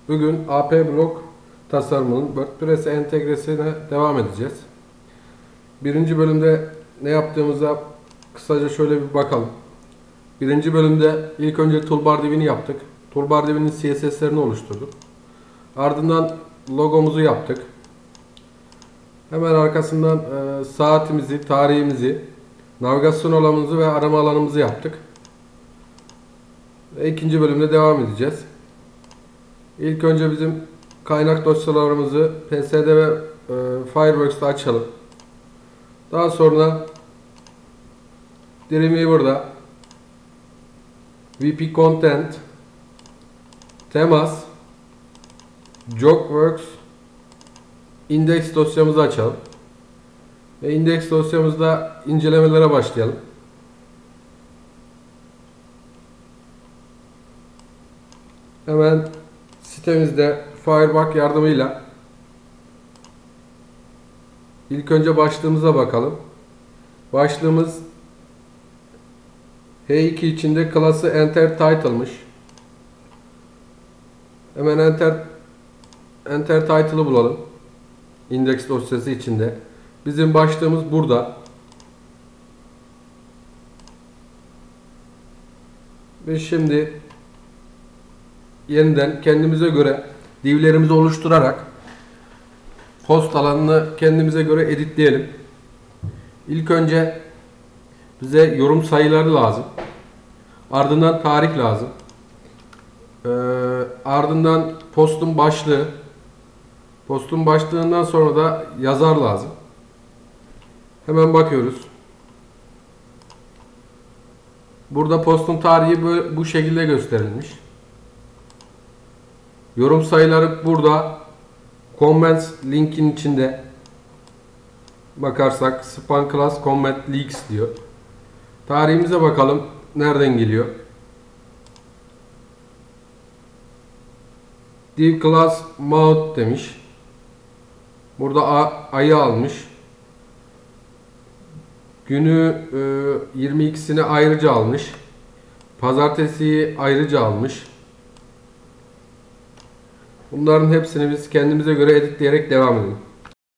Bugün AP Blok tasarımının WordPress'e entegresine devam edeceğiz. Birinci bölümde ne yaptığımıza kısaca şöyle bir bakalım. Birinci bölümde ilk önce toolbar divini yaptık. Toolbar divinin CSS'lerini oluşturduk. Ardından logomuzu yaptık. Hemen arkasından saatimizi, tarihimizi, navigasyon alanımızı ve arama alanımızı yaptık. Ve ikinci bölümde devam edeceğiz. İlk önce bizim kaynak dosyalarımızı PSD ve Fireworks'ta açalım. Daha sonra Dreamweaver'da VP Content, temas, Jogworks, index dosyamızı açalım. Ve index dosyamızda incelemelere başlayalım. Hemen sitemizde Firebug yardımıyla ilk önce başlığımıza bakalım. Başlığımız H2 içinde klası Enter Title'mış. Hemen Enter Title'ı bulalım. Index dosyası içinde. Bizim başlığımız burada. Ve şimdi yeniden kendimize göre divlerimizi oluşturarak post alanını kendimize göre editleyelim. İlk önce bize yorum sayıları lazım. Ardından tarih lazım. Ardından postun başlığı. Postun başlığından sonra da yazar lazım. Hemen bakıyoruz. Burada postun tarihi bu şekilde gösterilmiş. Yorum sayıları burada. Comments linkin içinde. Bakarsak span class comment leaks diyor. Tarihimize bakalım. Nereden geliyor? Div class mount demiş. Burada ayı almış. Günü 22'sini ayrıca almış. Pazartesiyi ayrıca almış. Bunların hepsini biz kendimize göre editleyerek devam edelim.